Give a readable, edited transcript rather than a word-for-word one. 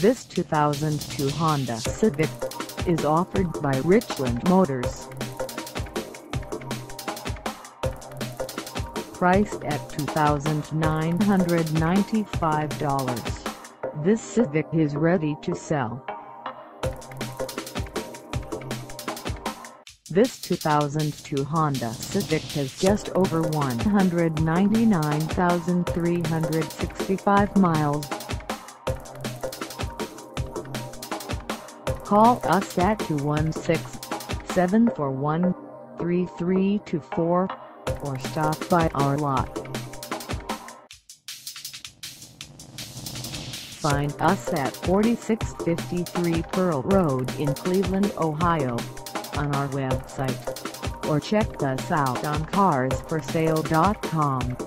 This 2002 Honda Civic is offered by Richland Motors. Priced at $2,995, this Civic is ready to sell. This 2002 Honda Civic has just over 199,365 miles. Call us at 216-741-3324 or stop by our lot. Find us at 4653 Pearl Road in Cleveland, Ohio, on our website, or check us out on carsforsale.com.